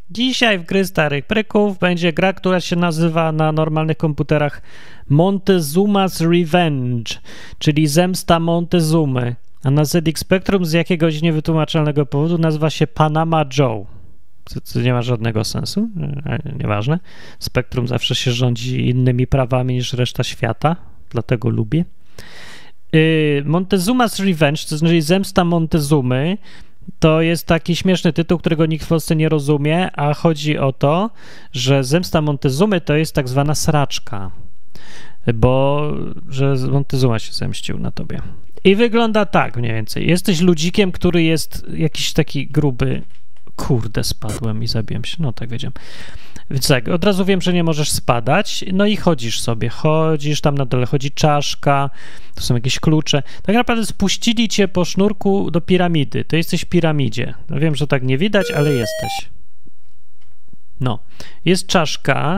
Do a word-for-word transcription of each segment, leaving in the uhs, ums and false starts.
Dzisiaj w gry starych pryków będzie gra, która się nazywa na normalnych komputerach Montezuma's Revenge, czyli Zemsta Montezumy, a na Z X Spectrum z jakiegoś niewytłumaczalnego powodu nazywa się Panama Joe. Co, co nie ma żadnego sensu, nieważne. Spectrum zawsze się rządzi innymi prawami niż reszta świata, dlatego lubię. Montezuma's Revenge, to znaczy Zemsta Montezumy, to jest taki śmieszny tytuł, którego nikt w Polsce nie rozumie, a chodzi o to, że Zemsta Montezumy to jest tak zwana sraczka, bo że Montezuma się zemścił na tobie. I wygląda tak mniej więcej. Jesteś ludzikiem, który jest jakiś taki gruby. Kurde, spadłem i zabiłem się. No tak wiedziałem. Więc tak, od razu wiem, że nie możesz spadać, no i chodzisz sobie, chodzisz, tam na dole chodzi czaszka, to są jakieś klucze. Tak naprawdę spuścili cię po sznurku do piramidy, to jesteś w piramidzie. No wiem, że tak nie widać, ale jesteś. No, jest czaszka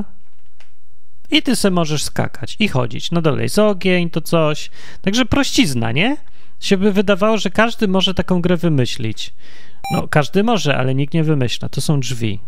i ty se możesz skakać i chodzić. Na dole jest ogień, to coś. Także prościzna, nie? Się by wydawało, że każdy może taką grę wymyślić. No, każdy może, ale nikt nie wymyśla. To są drzwi.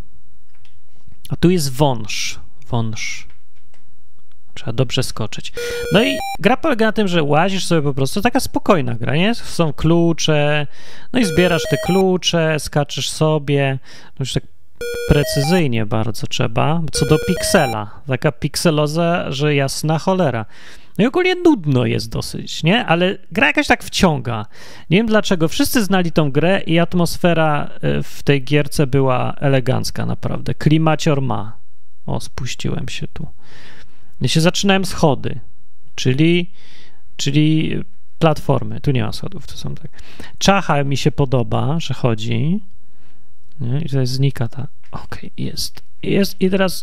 A tu jest wąż. Wąż. Trzeba dobrze skoczyć. No i gra polega na tym, że łazisz sobie po prostu. Taka spokojna gra, nie? Są klucze. No i zbierasz te klucze, skaczesz sobie. No już tak precyzyjnie bardzo trzeba. Co do piksela. Taka pikseloza, że jasna cholera. No i ogólnie nudno jest dosyć, nie? Ale gra jakaś tak wciąga. Nie wiem dlaczego. Wszyscy znali tą grę i atmosfera w tej gierce była elegancka naprawdę. Klimacior ma. O, spuściłem się tu. Ja się zaczynałem schody, czyli, czyli platformy. Tu nie ma schodów, to są tak. Czacha mi się podoba, że chodzi. Nie? I tutaj znika ta... Okej, okay, jest. Jest i teraz...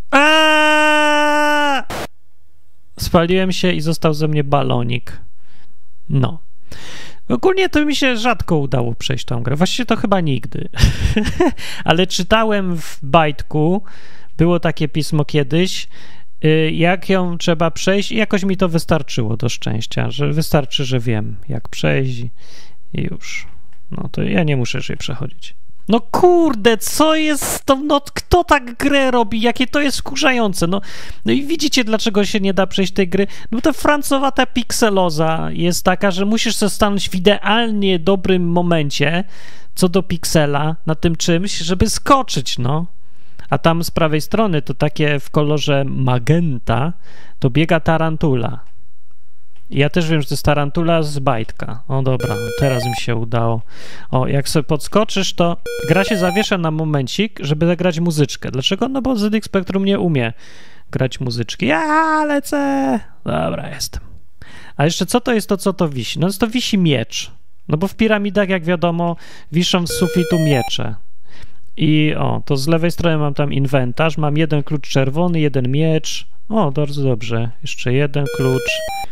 Aaaa! Spaliłem się i został ze mnie balonik. No. Ogólnie to mi się rzadko udało przejść tą grę. Właściwie to chyba nigdy. Ale czytałem w bajtku, było takie pismo kiedyś, jak ją trzeba przejść i jakoś mi to wystarczyło do szczęścia, że wystarczy, że wiem, jak przejść i już. No to ja nie muszę jej przechodzić. No kurde, co jest to, no kto tak grę robi, jakie to jest wkurzające, no, no i widzicie, dlaczego się nie da przejść tej gry, no to francowata pikseloza jest taka, że musisz sobie stanąć w idealnie dobrym momencie, co do piksela, na tym czymś, żeby skoczyć, no, a tam z prawej strony to takie w kolorze magenta, to biega tarantula. Ja też wiem, że to jest tarantula z bajtka. O dobra, teraz mi się udało. O, jak sobie podskoczysz, to gra się zawiesza na momencik, żeby zagrać muzyczkę. Dlaczego? No bo Z X Spectrum nie umie grać muzyczki. Ja lecę! Dobra, jestem. A jeszcze co to jest to, co to wisi? No to wisi miecz. No bo w piramidach, jak wiadomo, wiszą z sufitu miecze. I o, to z lewej strony mam tam inwentarz. Mam jeden klucz czerwony, jeden miecz. O, bardzo dobrze. Jeszcze jeden klucz.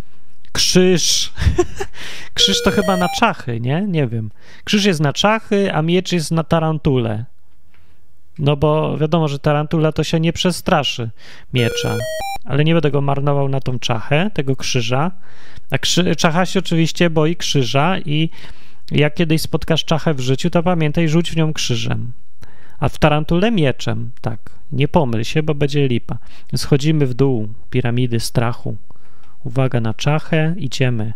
Krzyż. Krzyż to chyba na czachy, nie? Nie wiem. Krzyż jest na czachy, a miecz jest na tarantulę. No bo wiadomo, że tarantula to się nie przestraszy miecza. Ale nie będę go marnował na tą czachę, tego krzyża. A krzy... czacha się oczywiście boi krzyża i jak kiedyś spotkasz czachę w życiu, to pamiętaj, rzuć w nią krzyżem. A w tarantulę mieczem. Tak. Nie pomyl się, bo będzie lipa. Schodzimy w dół piramidy strachu. Uwaga na czachę, idziemy.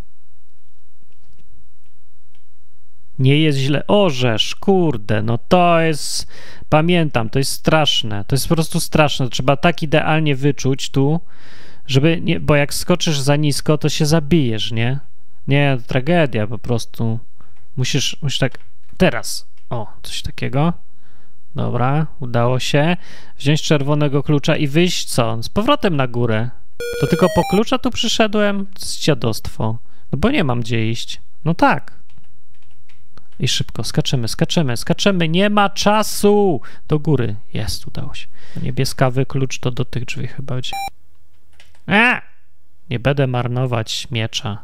Nie jest źle. Orzesz, kurde, no to jest... Pamiętam, to jest straszne. To jest po prostu straszne. Trzeba tak idealnie wyczuć tu, żeby... Nie, bo jak skoczysz za nisko, to się zabijesz, nie? Nie, to tragedia po prostu. Musisz, musisz tak... Teraz. O, coś takiego. Dobra, udało się. Wziąć czerwonego klucza i wyjść co? Z powrotem na górę. To tylko po klucza tu przyszedłem? To jest dziadostwo. No bo nie mam gdzie iść. No tak. I szybko, skaczemy, skaczemy, skaczemy. Nie ma czasu! Do góry. Jest, udało się. Niebieskawy klucz to do tych drzwi chyba będzie. A! Nie będę marnować miecza.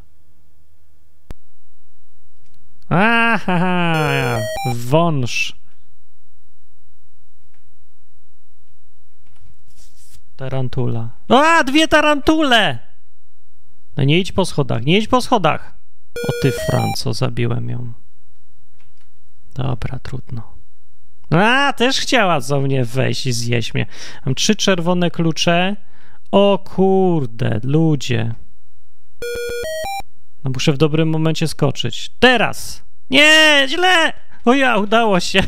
Aha! Wąż. Tarantula. A, dwie tarantule! No nie idź po schodach, nie idź po schodach. O ty, Franco, zabiłem ją. Dobra, trudno. A, też chciała do mnie wejść i zjeść mnie. Mam trzy czerwone klucze. O kurde, ludzie. No muszę w dobrym momencie skoczyć. Teraz! Nie, źle! O ja, udało się.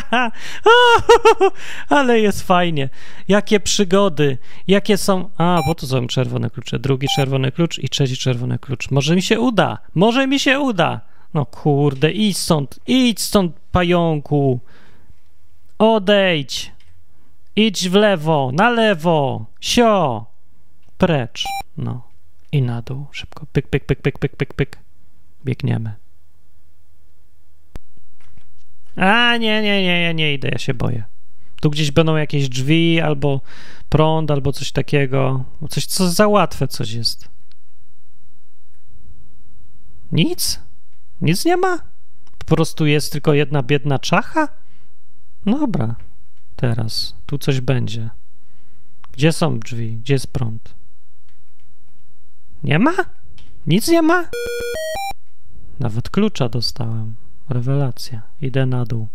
Ale jest fajnie. Jakie przygody. Jakie są... A, bo to są czerwone klucze. Drugi czerwony klucz i trzeci czerwony klucz. Może mi się uda. Może mi się uda. No kurde, idź stąd. Idź stąd, pająku. Odejdź. Idź w lewo, na lewo. Sio. Precz. No. I na dół. Szybko. Pyk, pyk, pyk, pyk, pyk, pyk, pyk. Biegniemy. A, nie, nie, nie, ja nie idę, ja się boję. Tu gdzieś będą jakieś drzwi, albo prąd, albo coś takiego. Coś, co za łatwe coś jest. Nic? Nic nie ma? Po prostu jest tylko jedna biedna czacha? Dobra. Teraz. Tu coś będzie. Gdzie są drzwi? Gdzie jest prąd? Nie ma? Nic nie ma? Nawet klucza dostałem. Rewelacja. Idę na dół.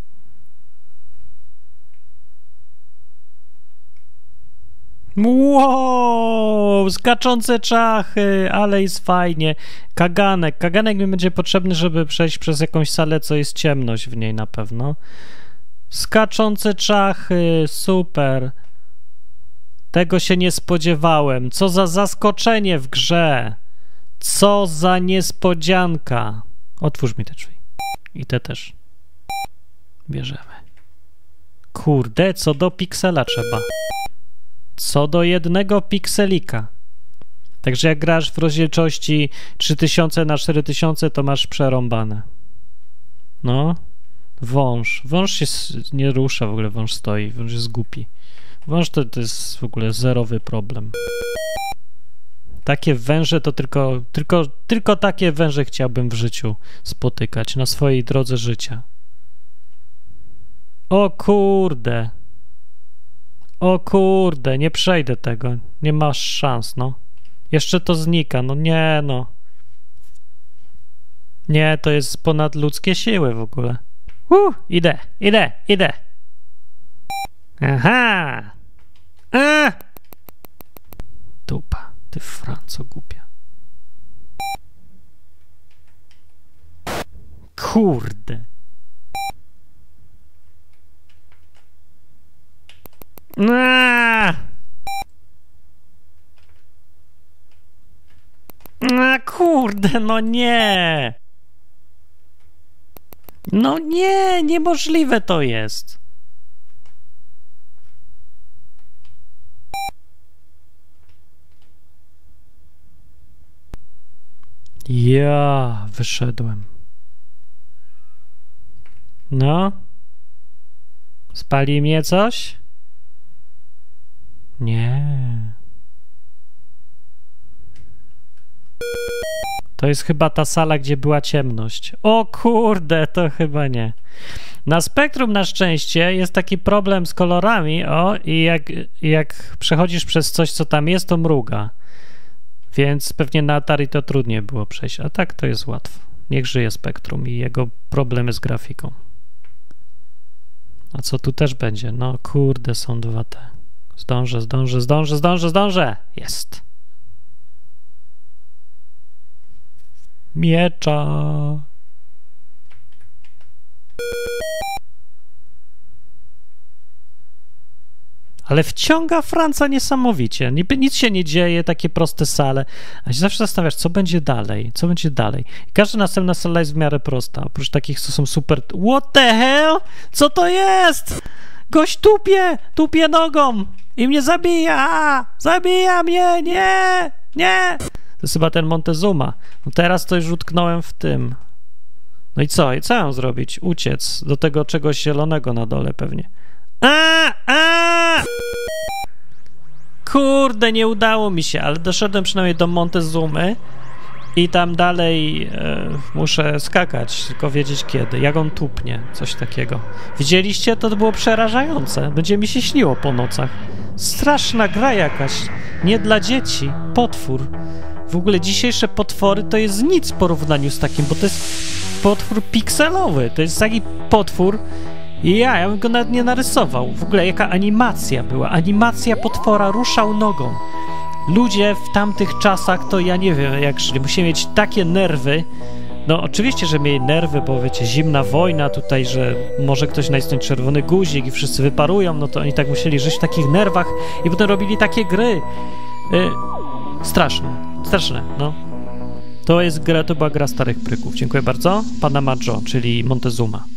Wow! Skaczące czachy! Ale jest fajnie. Kaganek. Kaganek mi będzie potrzebny, żeby przejść przez jakąś salę, co jest ciemność w niej na pewno. Skaczące czachy. Super. Tego się nie spodziewałem. Co za zaskoczenie w grze. Co za niespodzianka. Otwórz mi te drzwi. I te też. Bierzemy. Kurde, co do piksela trzeba. Co do jednego pikselika. Także jak grasz w rozdzielczości trzy tysiące na cztery tysiące, to masz przerąbane. No. Wąż. Wąż się nie rusza w ogóle, wąż stoi. Wąż jest głupi. Wąż to, to jest w ogóle zerowy problem. Takie węże to tylko, tylko, tylko takie węże chciałbym w życiu spotykać na swojej drodze życia. O kurde. O kurde, nie przejdę tego. Nie masz szans, no. Jeszcze to znika, no nie, no. Nie, to jest ponad ludzkie siły w ogóle. Uh, idę, idę, idę. Aha! A! Dupa. Ty Franco głupia. Kurde. A! A, kurde, no nie. No nie, niemożliwe to jest. Ja wyszedłem. No? Spali mnie coś? Nie. To jest chyba ta sala, gdzie była ciemność. O kurde, to chyba nie. Na Spektrum na szczęście jest taki problem z kolorami, o, i jak, jak przechodzisz przez coś, co tam jest, to mruga. Więc pewnie na Atari to trudniej było przejść, a tak to jest łatwo. Niech żyje Spektrum i jego problemy z grafiką. A co tu też będzie? No kurde, są dwa te. Zdążę, zdążę, zdążę, zdążę, zdążę! Jest! Miecza! Ale wciąga Franca niesamowicie. Niby nic się nie dzieje, takie proste sale. A się zawsze zastanawiasz, co będzie dalej? Co będzie dalej? I każda następna sala jest w miarę prosta. Oprócz takich, co są super... What the hell? Co to jest? Gość tupie! Tupie nogą! I mnie zabija! Zabija mnie! Nie! Nie! To jest chyba ten Montezuma. No teraz to już utknąłem w tym. No i co? I co mam zrobić? Uciec do tego czegoś zielonego na dole pewnie. A, a! Kurde, nie udało mi się, ale doszedłem przynajmniej do Montezumy i tam dalej e, muszę skakać, tylko wiedzieć kiedy, jak on tupnie, coś takiego. Widzieliście? To było przerażające. Będzie mi się śniło po nocach. Straszna gra jakaś, nie dla dzieci, potwór. W ogóle dzisiejsze potwory to jest nic w porównaniu z takim, bo to jest potwór pikselowy, to jest taki potwór, I ja, ja bym go nawet nie narysował. W ogóle jaka animacja była. Animacja potwora, ruszał nogą. Ludzie w tamtych czasach to ja nie wiem, jak żyli. Musieli mieć takie nerwy. No oczywiście, że mieli nerwy, bo wiecie, zimna wojna tutaj, że może ktoś nacisnąć czerwony guzik i wszyscy wyparują, no to oni tak musieli żyć w takich nerwach i potem robili takie gry. Yy, straszne, straszne, no. To jest gra, to była gra starych pryków. Dziękuję bardzo. Panama Joe, czyli Montezuma.